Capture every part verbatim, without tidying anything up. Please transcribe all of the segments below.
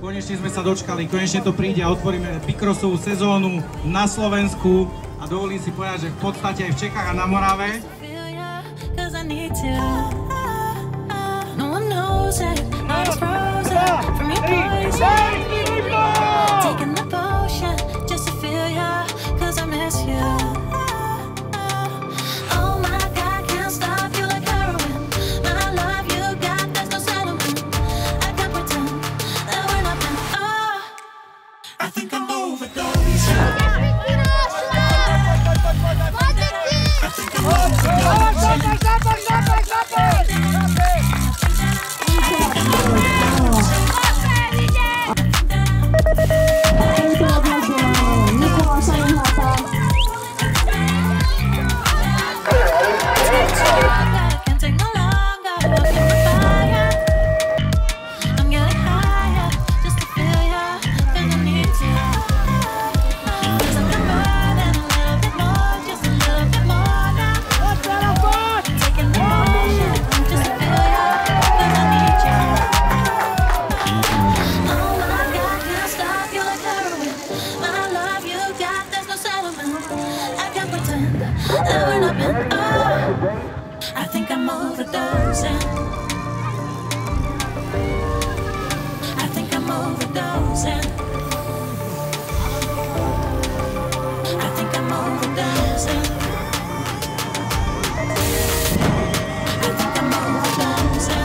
Konečne sme sa dočkali, konečne to príde a otvoríme bikrossovú sezónu na Slovensku a dovolím si povedať, že v podstate aj v Čechách a na Morave. I think I'm overdosing. I think I'm overdosing. I think I'm overdosing. I think I'm overdosing.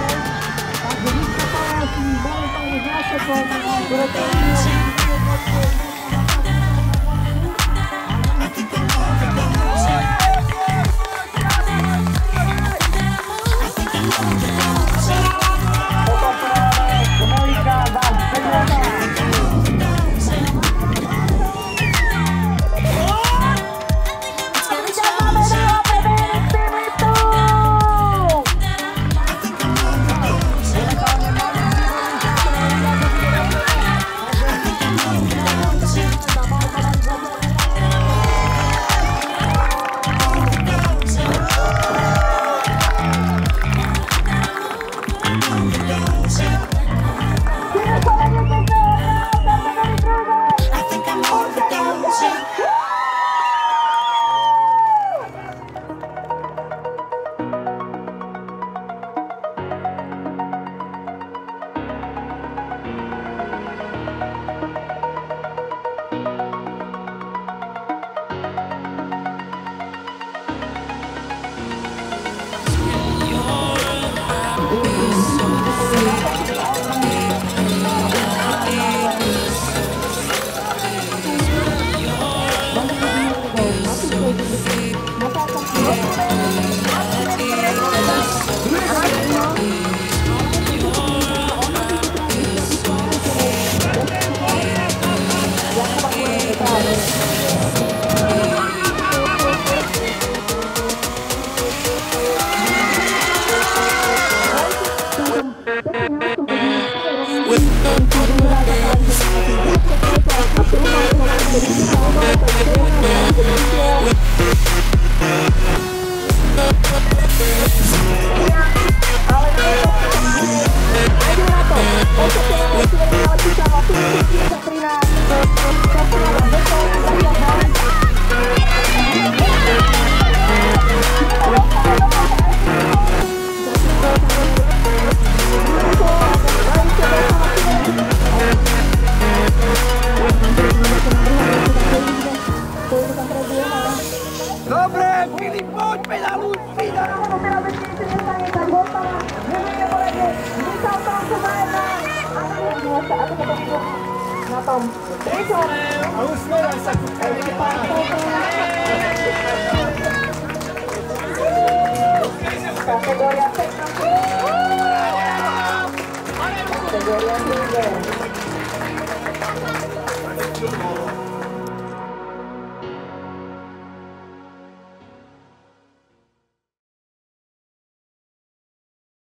Dobre, Filip, poďme na ľudí! Na tom a usmievaj sa ku kategória kategória